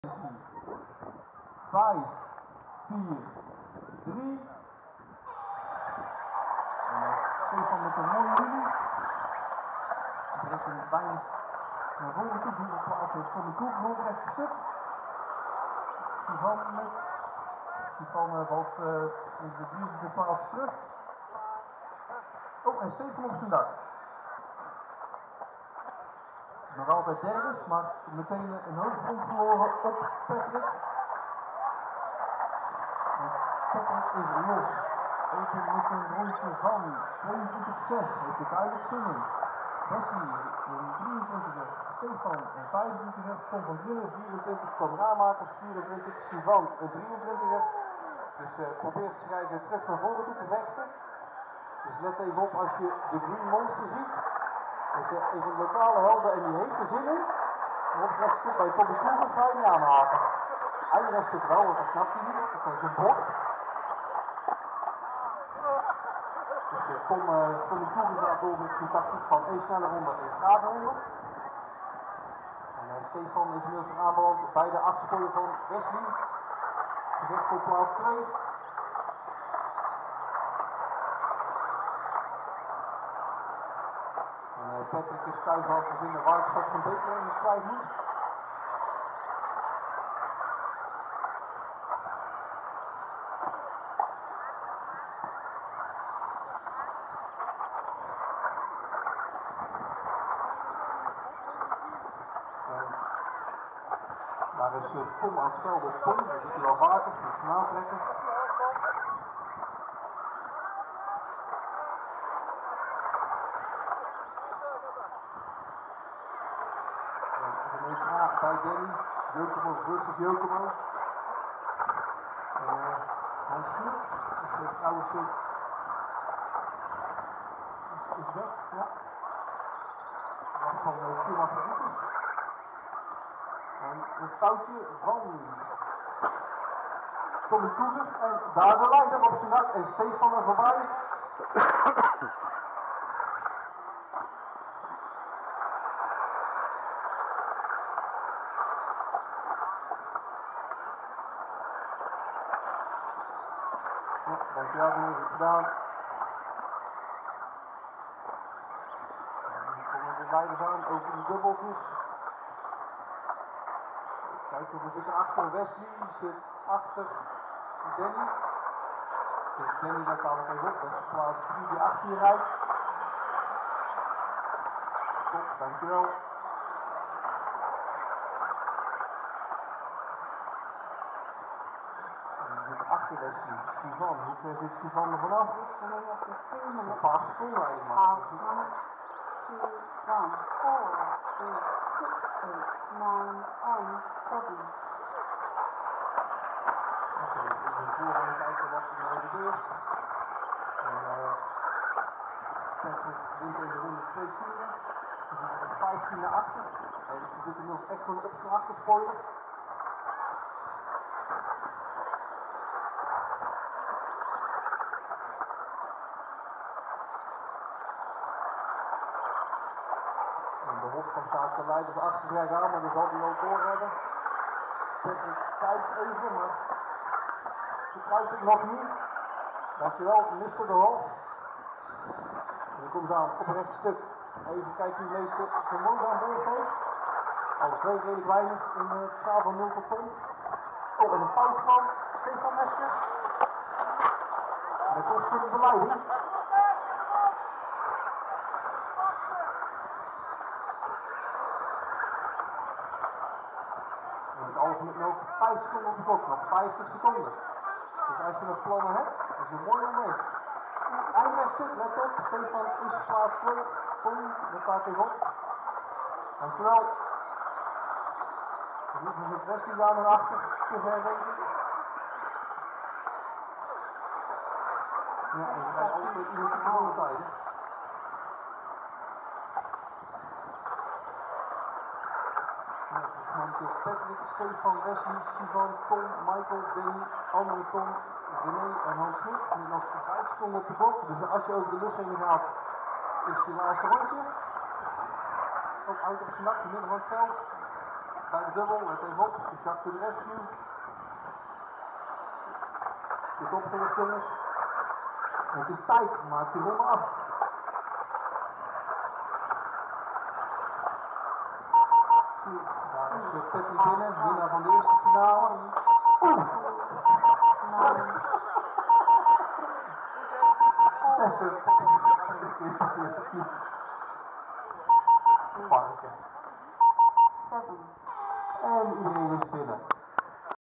5, 4, 3. En Stefan met een mooie linie. Direct een bijna naar voren toe. Die plaats heeft van de Koek nog recht stuk. Stefan valt in de diezelfde plaats terug. Oh, en Stefan op zijn dak. Nog altijd derde, maar meteen een hooggrond verloren op Patrick. Patrick is los. Even met een rondje van 22,6. Heeft het duidelijk zin in. Wesley in 23, Stefan in 25, Tom van Gillen 24, Tom Ramakers 24, Sivan in 23. Dus probeer te schrijven terug naar voren toe te vechten. Dus let even op als je de Green Monster ziet. Dus even lokale helden en die heeft er zin in. Maar op het rechtstuk bij Tommy Koever ga je niet aanhaken. Hij rechtstuk wel, want dat snapt hij niet. Dat is een bord. Dus Tommy Koever gaat door met zijn tactiek van 1 snelle ronde en grave ronde. En Stefan is inmiddels aanbeland bij de achterspooien van Wesley. Gevecht voor plaats 2. Patrick is thuis al gezien de waardschap van Beker in de strijd moet. Daar is Tom aan het spel op Tom, dat is hij wel vaker, dat is aantrekken. Bij Danny, Jokomo versus Jokomo. Hans Smit, dus de trouwens is weg, ja. Dat van Schumacher Rieters. En een foutje van Tommy Koever en daar de leider op zijn dak en Stefan er voorbij. Dankjewel, meneer, goed gedaan. Nu komen de leiders aan over de dubbeltjes. Kijken of we zitten achter Wesley, zit achter Danny. Dus Danny, daar kan ik even op, dat is plaats 3 die achter je rijdt. Top, dankjewel. Achter Wesley, Sivan, hoe ver zit Sivan er vanaf? Een paar seconden eenmaal. Sivan, 4, 3, 6, 9 en 7. Oké, dus we gaan kijken wat er nou gebeurt. Patrick wint deze ronde 2 keren. We zitten er 15 naar achter. Dus we zitten nog echt gewoon op zijn achterspoiler. Dan staat de leiders achter zich aan, maar dan zal hij wel door hebben. Patrick kijkt even, maar ze kruipt het nog niet. Dankjewel, Mr. de Hof. En dan komt ze aan op een recht stuk. Even kijken wie de meeste vermogen aan boord heeft. Alle twee redelijk weinig in het schaal van 0 tot ton. Oh, en een fout van Stefan Mesker. En dat kost voor de leiding. Met nog 5 seconden op de klok, nog 50 seconden. Dus als je nog plannen hebt, is het een mooi moment. Eindrechter, let op, Stefan is plaats 2. Tom, dat staat even op. Dankjewel. En nu zit Wesley daar nog achter, te ver denk ik. Ja, en we gaan altijd iemand te voren tijden. Patrick, Stefan, Wesley, Sivan, Tom, Michael, Danny, andere Tom, René en Hans Smit. Nu nog 5 seconden op de klok. Dus als je over de lus heen gaat, is je laatste rondje. Ook uit op zijn dak, in het midden van het veld. bij de dubbel, let even op, die zakt to the rescue. Zit opgelost jongens. Het is tijd, maak die ronde af. Daar is Patty binnen, winnaar van de eerste finale. Beste. Seven. En iedereen is binnen.